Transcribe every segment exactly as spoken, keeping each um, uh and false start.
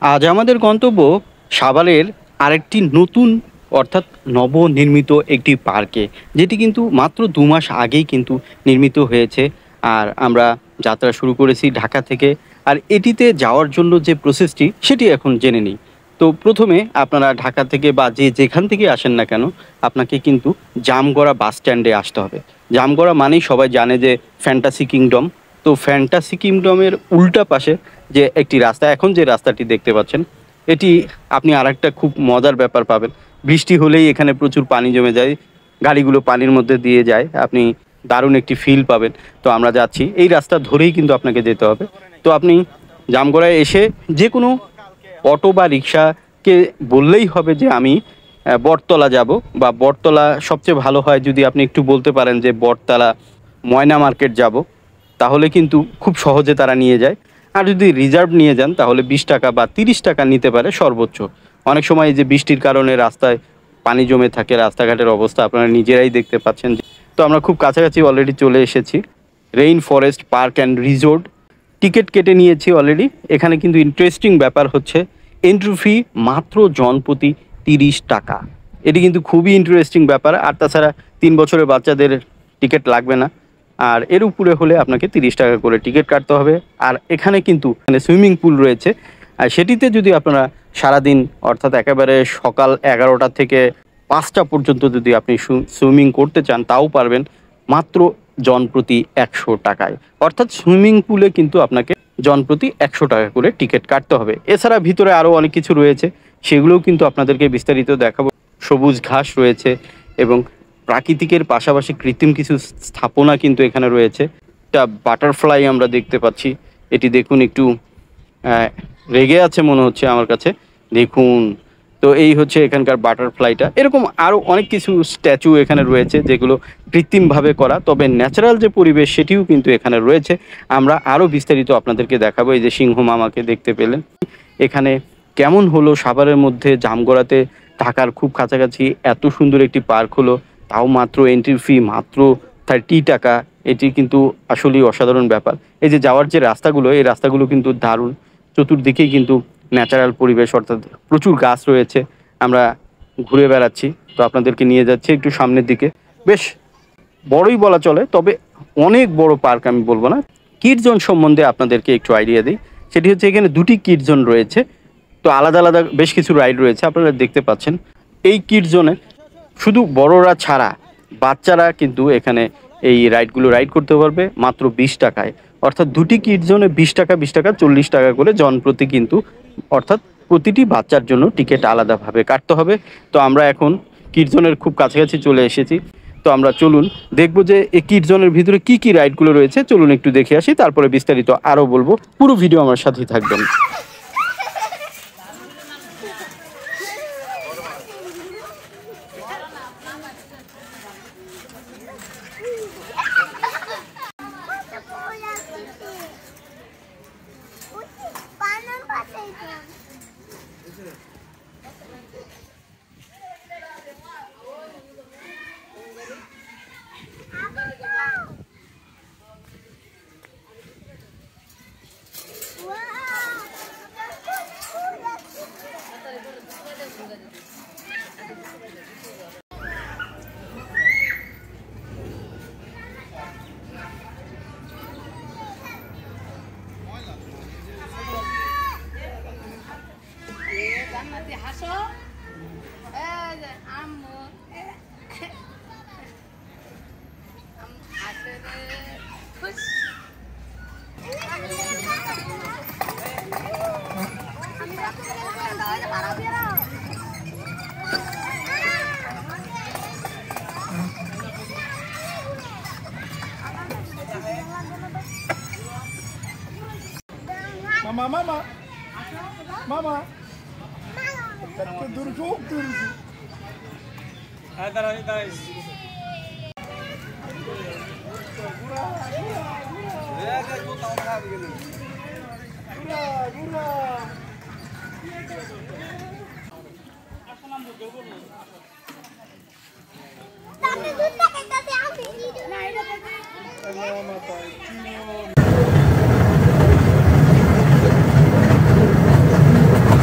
আজ আমাদের গন্তব্য সাভারের আরেকটি নতুন অর্থাৎ নবনির্মিত একটি পার্কে, যেটি কিন্তু মাত্র দু মাস আগেই কিন্তু নির্মিত হয়েছে। আর আমরা যাত্রা শুরু করেছি ঢাকা থেকে। আর এটিতে যাওয়ার জন্য যে প্রসেসটি সেটি এখন জেনে নিই। তো প্রথমে আপনারা ঢাকা থেকে বা যে যেখান থেকে আসেন না কেন, আপনাকে কিন্তু জামগড়া বাস স্ট্যান্ডে আসতে হবে। জামগড়া মানেই সবাই জানে যে ফ্যান্টাসি কিংডম। তো ফ্যান্টাসি কিংডমের উল্টা পাশে যে একটি রাস্তা, এখন যে রাস্তাটি দেখতে পাচ্ছেন, এটি আপনি আরেকটা খুব মজার ব্যাপার পাবেন। বৃষ্টি হলেই এখানে প্রচুর পানি জমে যায়, গাড়িগুলো পানির মধ্যে দিয়ে যায়, আপনি দারুণ একটি ফিল পাবেন। তো আমরা যাচ্ছি এই রাস্তা ধরেই কিন্তু আপনাকে যেতে হবে। তো আপনি জামগড়ায় এসে যে কোনো অটো বা রিক্সাকে বললেই হবে যে আমি আহ, বটতলা যাব, বা বটতলা সবচেয়ে ভালো হয় যদি আপনি একটু বলতে পারেন যে বটতলা ময়না মার্কেট যাব, তাহলে কিন্তু খুব সহজে তারা নিয়ে যায়। আর যদি রিজার্ভ নিয়ে যান তাহলে বিশ টাকা বা তিরিশ টাকা নিতে পারে সর্বোচ্চ। অনেক সময় এই যে বৃষ্টির কারণে রাস্তায় পানি জমে থাকে, রাস্তাঘাটের অবস্থা আপনারা নিজেরাই দেখতে পাচ্ছেন। তো আমরা খুব কাছাকাছি অলরেডি চলে এসেছি rain forest park and resort. Ticket কেটে নিয়েছি অলরেডি। এখানে কিন্তু ইন্টারেস্টিং ব্যাপার হচ্ছে এন্ট্রি ফি মাত্র জনপ্রতি তিরিশ টাকা। এটি কিন্তু খুবই ইন্টারেস্টিং ব্যাপার। আর তাছাড়া তিন বছরের বাচ্চাদের টিকিট লাগবে না। আর এর উপরে হলে আপনাকে তিরিশ টাকা করে টিকিট কাটতে হবে। আর এখানে কিন্তু এখানে সুইমিং পুল রয়েছে। আর সেটিতে যদি আপনারা সারাদিন অর্থাৎ একেবারে সকাল এগারোটা থেকে পাঁচটা পর্যন্ত যদি আপনি সুইমিং করতে চান তাও পারবেন মাত্র জনপ্রতি একশো টাকায়। অর্থাৎ সুইমিং পুলে কিন্তু আপনাকে জনপ্রতি একশো টাকা করে টিকিট কাটতে হবে। এছাড়া ভিতরে আরও অনেক কিছু রয়েছে, সেগুলোও কিন্তু আপনাদেরকে বিস্তারিত দেখাবো। সবুজ ঘাস রয়েছে এবং প্রাকৃতিকের পাশাপাশি কৃত্রিম কিছু স্থাপনা কিন্তু এখানে রয়েছে। একটা বাটারফ্লাই আমরা দেখতে পাচ্ছি, এটি দেখুন একটু রেগে আছে মনে হচ্ছে আমার কাছে, দেখুন। তো এই হচ্ছে এখানকার বাটারফ্লাইটা। এরকম আরও অনেক কিছু স্ট্যাচু এখানে রয়েছে যেগুলো কৃত্রিমভাবে করা, তবে ন্যাচারাল যে পরিবেশ সেটিও কিন্তু এখানে রয়েছে। আমরা আরও বিস্তারিত আপনাদেরকে দেখাবো। এই যে সিংহ মামাকে দেখতে পেলেন। এখানে কেমন হলো সাভারের মধ্যে জামগড়াতে ঢাকার খুব কাছাকাছি এত সুন্দর একটি পার্ক হলো, তাও মাত্র এন্ট্রি ফি মাত্র থার্টি টাকা। এটি কিন্তু আসলেই অসাধারণ ব্যাপার। এই যে যাওয়ার যে রাস্তাগুলো, এই রাস্তাগুলো কিন্তু দারুণ। চতুর্দিকেই কিন্তু ন্যাচারাল পরিবেশ, অর্থাৎ প্রচুর গাছ রয়েছে। আমরা ঘুরে বেড়াচ্ছি, তো আপনাদেরকে নিয়ে যাচ্ছি একটু সামনের দিকে। বেশ বড়ই বলা চলে, তবে অনেক বড় পার্ক আমি বলবো না। কিড জোন সম্বন্ধে আপনাদেরকে একটু আইডিয়া দিই। সেটি হচ্ছে এখানে দুটি কিড জোন রয়েছে। তো আলাদা আলাদা বেশ কিছু রাইড রয়েছে, আপনারা দেখতে পাচ্ছেন। এই কিড জোনে শুধু বড়রা ছাড়া বাচ্চারা কিন্তু এখানে এই রাইডগুলো রাইড করতে পারবে মাত্র বিশ টাকায়। অর্থাৎ দুটি কিড জোনে বিশ টাকা বিশ টাকা চল্লিশ টাকা করে জনপ্রতি, কিন্তু অর্থাৎ প্রতিটি বাচ্চার জন্য টিকিট আলাদাভাবে কাটতে হবে। তো আমরা এখন কিড জোনের খুব কাছাকাছি চলে এসেছি। তো আমরা চলুন দেখবো যে এই কিড জোনের ভিতরে কি কি রাইডগুলো রয়েছে। চলুন একটু দেখে আসি, তারপরে বিস্তারিত আরও বলবো। পুরো ভিডিও আমার সাথেই থাকবেন। হাসো আম্মু খুশ Mama, mama, mama. Dur çok dur. Hadi hadi hadi. Nerede bu tavuklar geliyor? Bura, bura. Tapi tu tak kita siapa ini? Nah, itu betul. Mama, mama.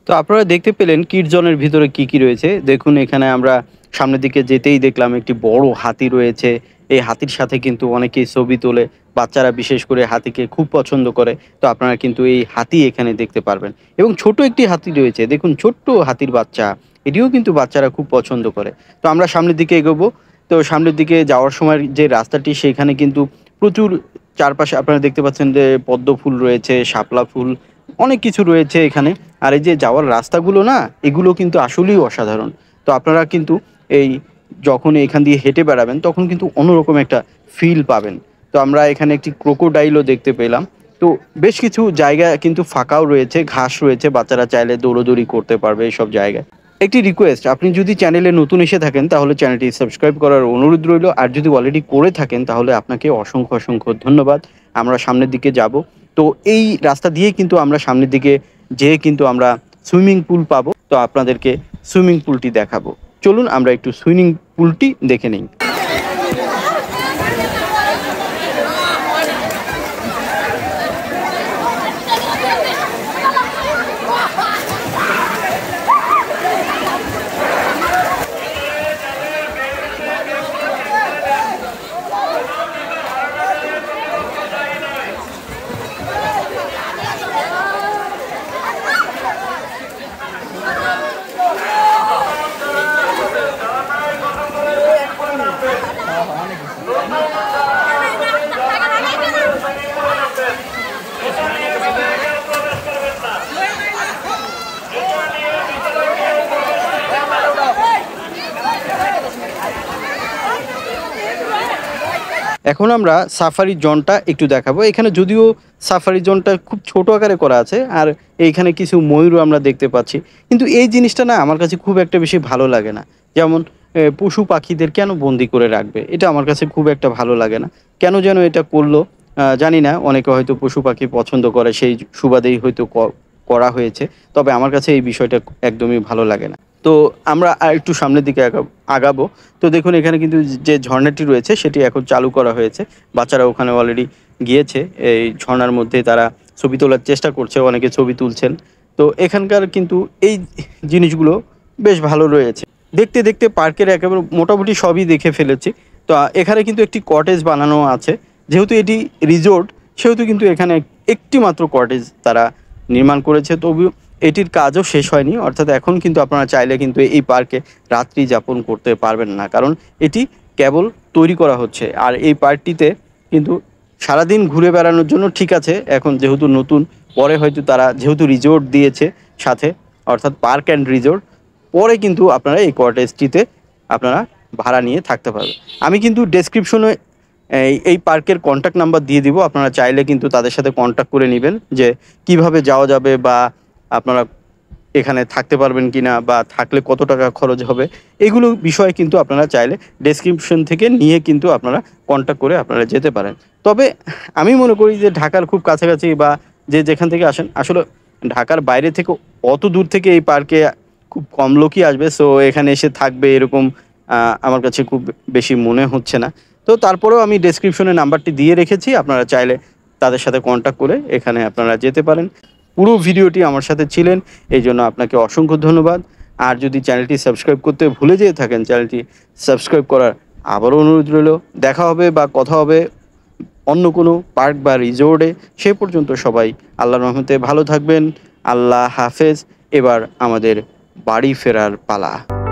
তো আপনারা দেখতে পেলেন কিড জোনের ভিতরে কি কি রয়েছে। দেখুন এখানে আমরা সামনের দিকে যেতেই দেখলাম একটি বড় হাতি রয়েছে। এই হাতির সাথে কিন্তু অনেকেই ছবি তোলে। বাচ্চারা বিশেষ করে হাতিকে খুব পছন্দ করে। তো আপনারা কিন্তু এই হাতি এখানে দেখতে পারবেন এবং ছোট একটি হাতি রয়েছে। দেখুন ছোট্ট হাতির বাচ্চা, এটিও কিন্তু বাচ্চারা খুব পছন্দ করে। তো আমরা সামনের দিকে এগোবো। তো সামনের দিকে যাওয়ার সময় যে রাস্তাটি সেখানে কিন্তু প্রচুর চারপাশে আপনারা দেখতে পাচ্ছেন যে পদ্ম ফুল রয়েছে, শাপলা ফুল, অনেক কিছু রয়েছে এখানে। আর এই যে যাওয়ার রাস্তাগুলো না, এগুলো কিন্তু আসলেই অসাধারণ। তো আপনারা কিন্তু এই যখন এখান দিয়ে হেঁটে বেড়াবেন তখন কিন্তু অন্যরকম একটা ফিল পাবেন। তো আমরা এখানে একটি ক্রোকোডাইলও দেখতে পেলাম। তো বেশ কিছু জায়গা কিন্তু ফাঁকাও রয়েছে, ঘাস রয়েছে, বাচ্চারা চাইলে দৌড়াদৌড়ি করতে পারবে এইসব জায়গায়। একটি রিকোয়েস্ট, আপনি যদি চ্যানেলে নতুন এসে থাকেন তাহলে চ্যানেলটি সাবস্ক্রাইব করার অনুরোধ রইল। আর যদি অলরেডি করে থাকেন তাহলে আপনাকে অসংখ্য অসংখ্য ধন্যবাদ। আমরা সামনের দিকে যাব। তো এই রাস্তা দিয়ে কিন্তু আমরা সামনের দিকে যেয়ে কিন্তু আমরা সুইমিং পুল পাবো। তো আপনাদেরকে সুইমিং পুলটি দেখাবো। চলুন আমরা একটু সুইমিং পুলটি দেখে নিই। এখন আমরা সাফারি জোনটা একটু দেখাবো। এখানে যদিও সাফারি জোনটা খুব ছোট আকারে করা আছে আর এইখানে কিছু ময়ূরও আমরা দেখতে পাচ্ছি। কিন্তু এই জিনিসটা না আমার কাছে খুব একটা বেশি ভালো লাগে না। যেমন এ পশু পাখিদের কেন বন্দি করে রাখবে? এটা আমার কাছে খুব একটা ভালো লাগে না। কেন যেন এটা করলো আ জানি না। অনেকে হয়তো পশু পাখি পছন্দ করে সেই সুবাদেই হয়তো ক করা হয়েছে। তবে আমার কাছে এই বিষয়টা একদমই ভালো লাগে না। তো আমরা আরেকটু সামনের দিকে আগাব আগাবো। তো দেখুন এখানে কিন্তু যে ঝর্ণাটি রয়েছে সেটি এখন চালু করা হয়েছে। বাচ্চারা ওখানে অলরেডি গিয়েছে। এই ঝর্ণার মধ্যে তারা ছবি তোলার চেষ্টা করছে, অনেকে ছবি তুলছেন। তো এখানকার কিন্তু এই জিনিসগুলো বেশ ভালো রয়েছে। দেখতে, দেখতে পার্কের একেবারে মোটামুটি সবই দেখে ফেলেছি। তো আ এখানে কিন্তু একটি কটেজ বানানো আছে। যেহেতু এটি রিসোর্ট সেহেতু কিন্তু এখানে একটি মাত্র কটেজ তারা নির্মাণ করেছে। তবুও এটির কাজও শেষ হয়নি। অর্থাৎ এখন কিন্তু আপনারা চাইলে কিন্তু এই পার্কে রাত্রি যাপন করতে পারবেন না। কারণ এটি কেবল তৈরি করা হচ্ছে। আর এই পার্কটিতে কিন্তু সারাদিন ঘুরে বেড়ানোর জন্য ঠিক আছে। এখন যেহেতু নতুন, পরে হয়তো তারা যেহেতু রিসোর্ট দিয়েছে সাথে, অর্থাৎ পার্ক অ্যান্ড রিসোর্ট, পরে কিন্তু আপনারা এই কটেজটিতে আপনারা ভাড়া নিয়ে থাকতে পারবেন। আমি কিন্তু ডেসক্রিপশনে এই এই পার্কের কন্ট্যাক্ট নাম্বার দিয়ে দিব। আপনারা চাইলে কিন্তু তাদের সাথে কন্ট্যাক্ট করে নেবেন যে কিভাবে যাওয়া যাবে বা আপনারা এখানে থাকতে পারবেন কিনা বা থাকলে কত টাকা খরচ হবে, এগুলো বিষয়ে কিন্তু আপনারা চাইলে ডেসক্রিপশন থেকে নিয়ে কিন্তু আপনারা কন্ট্যাক্ট করে আপনারা যেতে পারেন। তবে আমি মনে করি যে ঢাকার খুব কাছাকাছি বা যে যেখান থেকে আসেন, আসলে ঢাকার বাইরে থেকে অত দূর থেকে এই পার্কে খুব কম লোকই আসবে। সো এখানে এসে থাকবে এরকম আ আমার কাছে খুব বেশি মনে হচ্ছে না। তো তারপরেও আমি ডেসক্রিপশনে নাম্বারটি দিয়ে রেখেছি। আপনারা চাইলে তাদের সাথে কন্ট্যাক্ট করে এখানে আপনারা যেতে পারেন। পুরো ভিডিওটি আমার সাথে ছিলেন, এইজন্য আপনাকে অসংখ্য ধন্যবাদ। আর যদি চ্যানেলটি সাবস্ক্রাইব করতে ভুলে যেয়ে থাকেন, চ্যানেলটি সাবস্ক্রাইব করার আবারও অনুরোধ রইল। দেখা হবে বা কথা হবে অন্য কোনো পার্ক বা রিসোর্টে। সে পর্যন্ত সবাই আল্লাহর রহমতে ভালো থাকবেন। আল্লাহ হাফেজ। এবার আমাদের বাড়ি ফেরার পালা।